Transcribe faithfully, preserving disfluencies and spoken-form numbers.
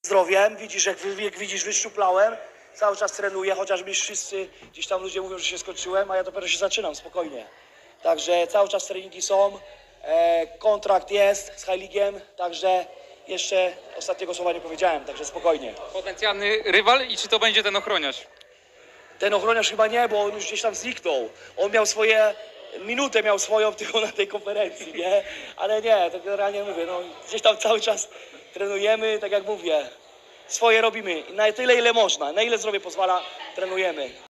zdrowiem, widzisz, jak, jak widzisz, wyszczuplałem, cały czas trenuję, chociaż mi wszyscy, gdzieś tam ludzie mówią, że się skończyłem, a ja dopiero się zaczynam, spokojnie. Także cały czas treningi są, e, kontrakt jest z High League'iem, także jeszcze ostatniego słowa nie powiedziałem, także spokojnie. Potencjalny rywal i czy to będzie ten ochroniarz? Ten ochroniarz chyba nie, bo on już gdzieś tam zniknął. On miał swoje, minutę miał swoją tylko na tej konferencji, nie? Ale nie, to generalnie mówię, no gdzieś tam cały czas trenujemy, tak jak mówię, swoje robimy. I na tyle, ile można, na ile zdrowie pozwala, trenujemy.